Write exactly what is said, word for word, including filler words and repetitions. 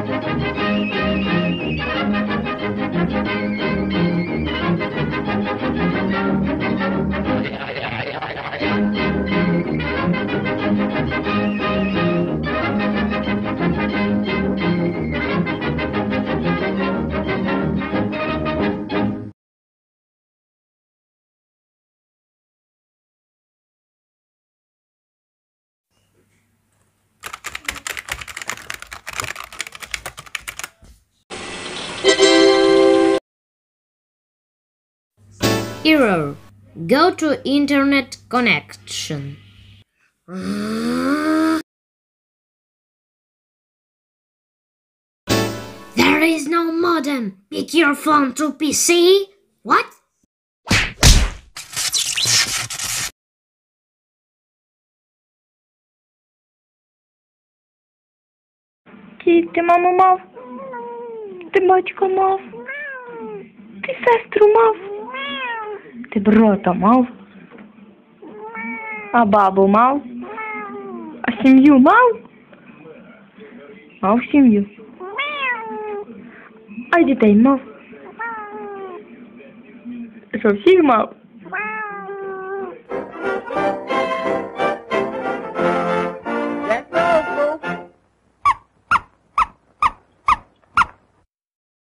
Error. Go to internet connection. There is no modem. Pick your phone to P C? What? Кіт, ти маму мав? Ти батька мав? Ти сестру мав? Ти брата мав? А бабу мав? А сім'ю мав? Мав сім'ю. А дітей мав? Що, всіх мав?